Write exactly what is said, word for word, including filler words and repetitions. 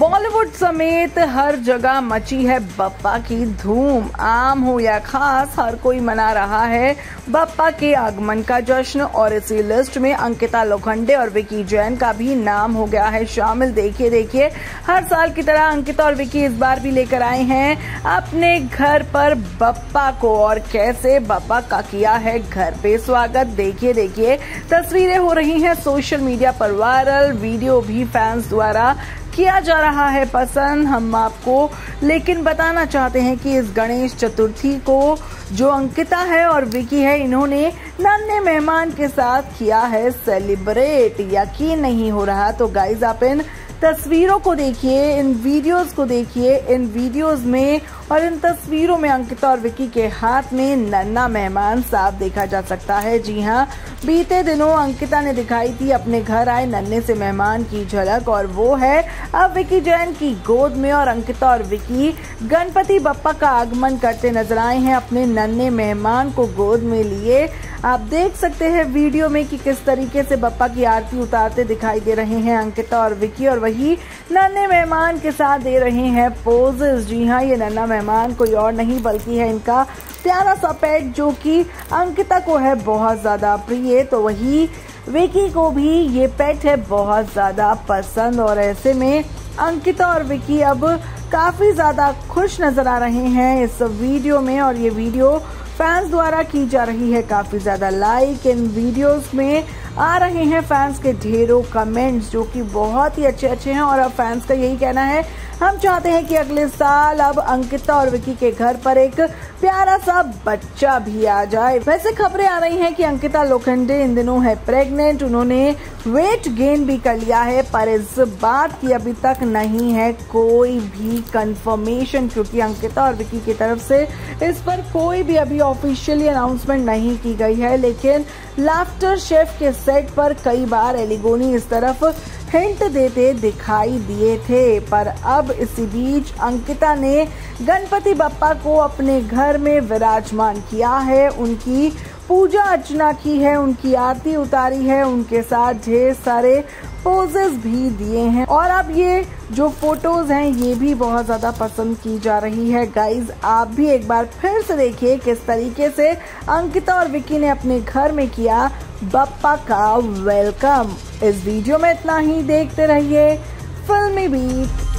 बॉलीवुड समेत हर जगह मची है बप्पा की धूम। आम हो या खास, हर कोई मना रहा है बप्पा के आगमन का जश्न और इसी लिस्ट में अंकिता लोखंडे और विकी जैन का भी नाम हो गया है शामिल। देखिए देखिए हर साल की तरह अंकिता और विकी इस बार भी लेकर आए हैं अपने घर पर बप्पा को, और कैसे बप्पा का किया है घर पे स्वागत। देखिए देखिए तस्वीरें हो रही हैं सोशल मीडिया पर वायरल, वीडियो भी फैंस द्वारा किया जा रहा है पसंद। हम आपको लेकिन बताना चाहते हैं कि इस गणेश चतुर्थी को जो अंकिता है और विकी है, इन्होंने नन्हे मेहमान के साथ किया है सेलिब्रेट। यकीन नहीं हो रहा तो गाइज आप इन तस्वीरों को देखिए, इन वीडियोस को देखिए। इन वीडियोस में और इन तस्वीरों में अंकिता और विकी के हाथ में नन्हा मेहमान साफ देखा जा सकता है। जी हाँ, बीते दिनों अंकिता ने दिखाई थी अपने घर आए नन्हे से मेहमान की झलक, और वो है अब विकी जैन की गोद में। और अंकिता और विकी गणपति बप्पा का आगमन करते नजर आए हैं अपने नन्हे मेहमान को गोद में लिए। आप देख सकते हैं वीडियो में कि किस तरीके से बप्पा की आरती उतारते दिखाई दे रहे हैं अंकिता और विकी, और वही नन्हे मेहमान के साथ दे रहे हैं पोजेस। जी हाँ, ये नन्हा मेहमान कोई और नहीं बल्कि है इनका प्यारा सा पेट, जो कि अंकिता को है बहुत ज्यादा प्रिय, तो वही विकी को भी ये पेट है बहुत ज्यादा पसंद। और ऐसे में अंकिता और विकी अब काफी ज्यादा खुश नजर आ रहे हैं इस वीडियो में, और ये वीडियो फैंस द्वारा की जा रही है काफी ज्यादा लाइक। इन वीडियोस में आ रहे हैं फैंस के ढेरों कमेंट्स जो कि बहुत ही अच्छे अच्छे हैं, और अब फैंस का यही कहना है हम चाहते हैं कि अगले साल अब अंकिता और विकी के घर पर एक प्यारा सा बच्चा भी आ जाए। वैसे खबरें आ रही हैं कि अंकिता लोखंडे इन दिनों है प्रेग्नेंट, उन्होंने वेट गेन भी कर लिया है, पर इस बात की अभी तक नहीं है कोई भी कंफर्मेशन, क्योंकि अंकिता और विकी की तरफ से इस पर कोई भी अभी ऑफिशियली अनाउंसमेंट नहीं की गई है। लेकिन लाफ्टर शेफ के सेट पर कई बार एलिगोनी इस तरफ हिंट देते दिखाई दिए थे, पर अब इसी बीच अंकिता ने गणपति बप्पा को अपने घर में विराजमान किया है, उनकी पूजा अर्चना की है, उनकी आरती उतारी है, उनके साथ ढेर सारे पोजेस भी दिए हैं, और अब ये जो फोटोज हैं ये भी बहुत ज्यादा पसंद की जा रही है। गाइज आप भी एक बार फिर से देखिए किस तरीके से अंकिता और विकी ने अपने घर में किया बप्पा का वेलकम। इस वीडियो में इतना ही, देखते रहिए फिल्मी बीट।